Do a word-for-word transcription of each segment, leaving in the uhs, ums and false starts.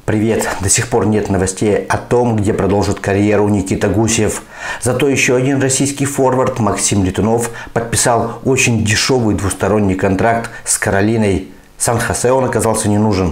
Привет! До сих пор нет новостей о том, где продолжит карьеру Никита Гусев. Зато еще один российский форвард Максим Летунов подписал очень дешевый двусторонний контракт с Каролиной. Сан-Хосе он оказался не нужен.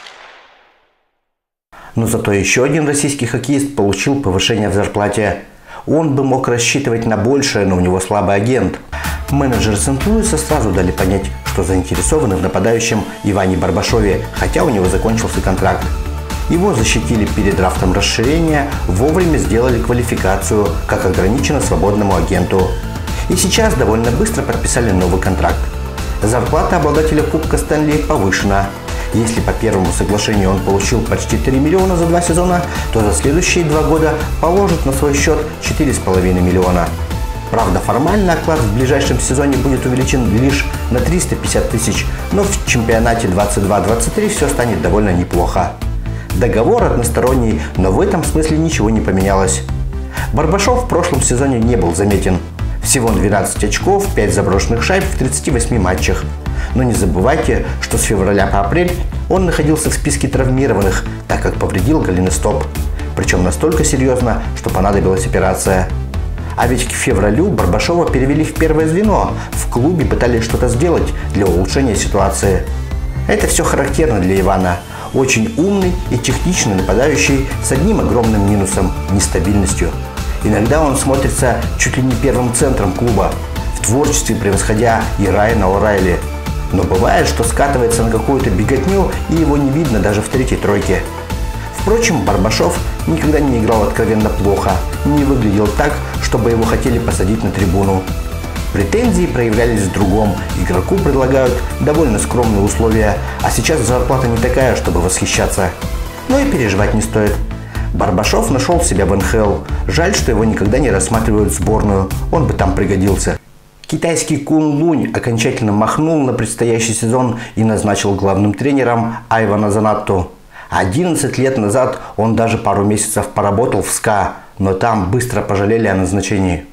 Но зато еще один российский хоккеист получил повышение в зарплате. Он бы мог рассчитывать на большее, но у него слабый агент. Менеджеры Сент-Луиса сразу дали понять, что заинтересованы в нападающем Иване Барбашове, хотя у него закончился контракт. Его защитили перед драфтом расширения, вовремя сделали квалификацию, как ограничено свободному агенту. И сейчас довольно быстро подписали новый контракт. Зарплата обладателя Кубка Стэнли повышена. Если по первому соглашению он получил почти три миллиона за два сезона, то за следующие два года положит на свой счет четыре с половиной миллиона. Правда, формально оклад в ближайшем сезоне будет увеличен лишь на триста пятьдесят тысяч, но в чемпионате двадцать два двадцать три все станет довольно неплохо. Договор односторонний, но в этом смысле ничего не поменялось. Барбашов в прошлом сезоне не был заметен. Всего двенадцать очков, пять заброшенных шайб в тридцати восьми матчах. Но не забывайте, что с февраля по апрель он находился в списке травмированных, так как повредил голеностоп. Причем настолько серьезно, что понадобилась операция. А ведь к февралю Барбашова перевели в первое звено. В клубе пытались что-то сделать для улучшения ситуации. Это все характерно для Ивана. Очень умный и техничный нападающий с одним огромным минусом – нестабильностью. Иногда он смотрится чуть ли не первым центром клуба, в творчестве превосходя и Райана О'Райли. Но бывает, что скатывается на какую-то беготню, и его не видно даже в третьей тройке. Впрочем, Барбашов никогда не играл откровенно плохо, не выглядел так, чтобы его хотели посадить на трибуну. Претензии проявлялись в другом. Игроку предлагают довольно скромные условия, а сейчас зарплата не такая, чтобы восхищаться. Но и переживать не стоит. Барбашов нашел себя в эн ха эл. Жаль, что его никогда не рассматривают в сборную, он бы там пригодился. Китайский Кун Лунь окончательно махнул на предстоящий сезон и назначил главным тренером Айвана Занатту. одиннадцать лет назад он даже пару месяцев поработал в СКА, но там быстро пожалели о назначении.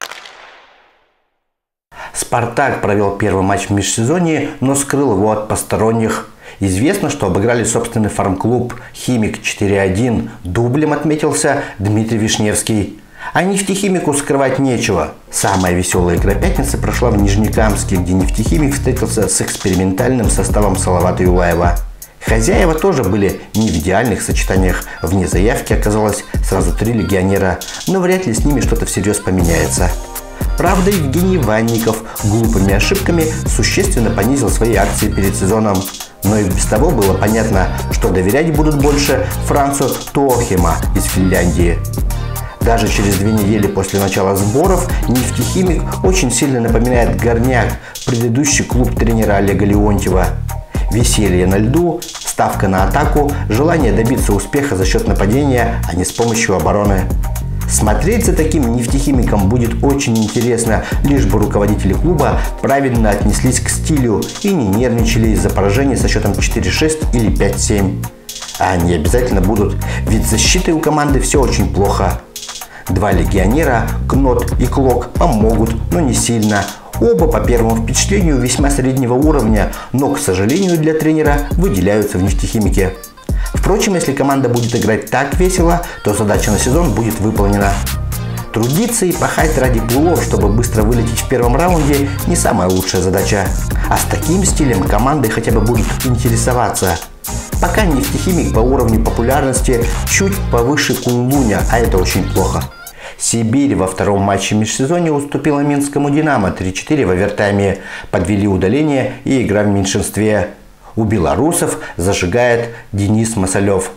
«Спартак» провел первый матч в межсезонье, но скрыл его от посторонних. Известно, что обыграли собственный фарм-клуб «Химик» четыре один. Дублем отметился Дмитрий Вишневский. А нефтехимику скрывать нечего. Самая веселая игра пятницы прошла в Нижнекамске, где нефтехимик встретился с экспериментальным составом Салавата Юлаева. Хозяева тоже были не в идеальных сочетаниях. Вне заявки оказалось сразу три легионера, но вряд ли с ними что-то всерьез поменяется. Правда, Евгений Ванников глупыми ошибками существенно понизил свои акции перед сезоном. Но и без того было понятно, что доверять будут больше Францу Туохема из Финляндии. Даже через две недели после начала сборов нефтехимик очень сильно напоминает Горняк, предыдущий клуб тренера Олега Леонтьева. Веселье на льду, ставка на атаку, желание добиться успеха за счет нападения, а не с помощью обороны. Смотреть за таким нефтехимиком будет очень интересно, лишь бы руководители клуба правильно отнеслись к стилю и не нервничали из-за поражений со счетом четыре шесть или пять семь. А они обязательно будут, ведь с защитой у команды все очень плохо. Два легионера, Кнот и Клок, помогут, но не сильно. Оба по первому впечатлению весьма среднего уровня, но, к сожалению, для тренера выделяются в нефтехимике. Впрочем, если команда будет играть так весело, то задача на сезон будет выполнена. Трудиться и пахать ради плей-офф, чтобы быстро вылететь в первом раунде, не самая лучшая задача. А с таким стилем команды хотя бы будут интересоваться. Пока нефтехимик по уровню популярности чуть повыше Кун Луня, а это очень плохо. Сибирь во втором матче межсезонья уступила Минскому Динамо три четыре в овертайме, подвели удаление и игра в меньшинстве. У белорусов зажигает Денис Масалев.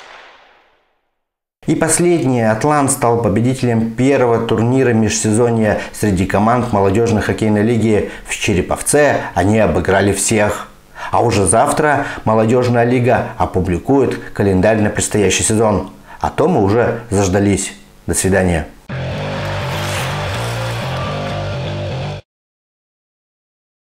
И последнее. Атлант стал победителем первого турнира межсезонья среди команд молодежной хоккейной лиги. В Череповце они обыграли всех. А уже завтра молодежная лига опубликует календарь на предстоящий сезон. А то мы уже заждались. До свидания.